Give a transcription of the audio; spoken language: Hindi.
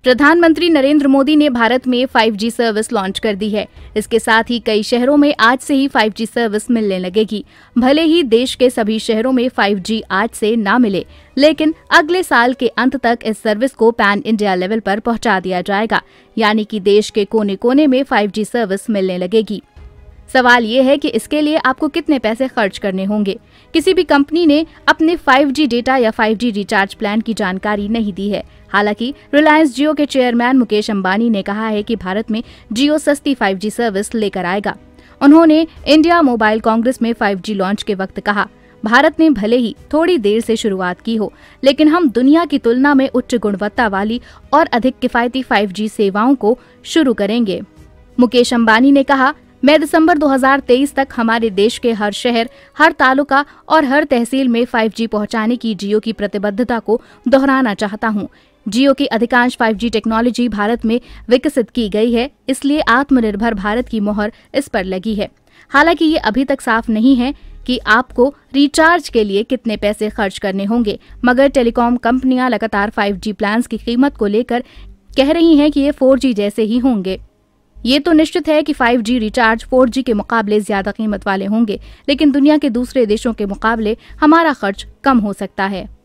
प्रधानमंत्री नरेंद्र मोदी ने भारत में 5G सर्विस लॉन्च कर दी है। इसके साथ ही कई शहरों में आज से ही 5G सर्विस मिलने लगेगी। भले ही देश के सभी शहरों में 5G आज से ना मिले, लेकिन अगले साल के अंत तक इस सर्विस को पैन इंडिया लेवल पर पहुंचा दिया जाएगा, यानी कि देश के कोने कोने में 5G सर्विस मिलने लगेगी। सवाल ये है कि इसके लिए आपको कितने पैसे खर्च करने होंगे। किसी भी कंपनी ने अपने 5G डेटा या 5G रिचार्ज प्लान की जानकारी नहीं दी है। हालांकि रिलायंस जियो के चेयरमैन मुकेश अंबानी ने कहा है कि भारत में जियो सस्ती 5G सर्विस लेकर आएगा। उन्होंने इंडिया मोबाइल कांग्रेस में 5G लॉन्च के वक्त कहा, भारत ने भले ही थोड़ी देर से शुरुआत की हो, लेकिन हम दुनिया की तुलना में उच्च गुणवत्ता वाली और अधिक किफायती 5G सेवाओं को शुरू करेंगे। मुकेश अंबानी ने कहा, मैं दिसंबर 2023 तक हमारे देश के हर शहर, हर तालुका और हर तहसील में 5G पहुंचाने की जियो की प्रतिबद्धता को दोहराना चाहता हूं। जियो की अधिकांश 5G टेक्नोलॉजी भारत में विकसित की गई है, इसलिए आत्मनिर्भर भारत की मोहर इस पर लगी है। हालांकि ये अभी तक साफ नहीं है कि आपको रिचार्ज के लिए कितने पैसे खर्च करने होंगे, मगर टेलीकॉम कंपनियां लगातार 5G प्लान्स की कीमत को लेकर कह रही हैं कि ये 4G जैसे ही होंगे। ये तो निश्चित है कि 5G रिचार्ज 4G के मुकाबले ज्यादा कीमत वाले होंगे, लेकिन दुनिया के दूसरे देशों के मुकाबले हमारा खर्च कम हो सकता है।